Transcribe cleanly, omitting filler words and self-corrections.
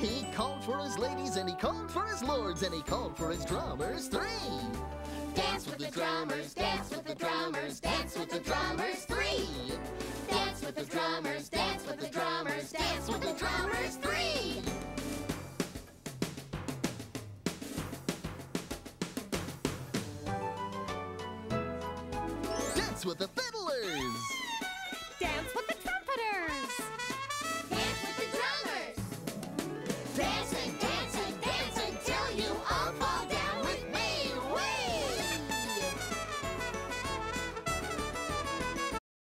He called for his ladies and he called for his lords and he called for his drummers 3. Dance with the drummers, dance with the drummers, dance with the drummers 3. Dance with the drummers, dance with the drummers, dance with the drummers 3. Dance with the fiddlers. Dance with the trumpeters.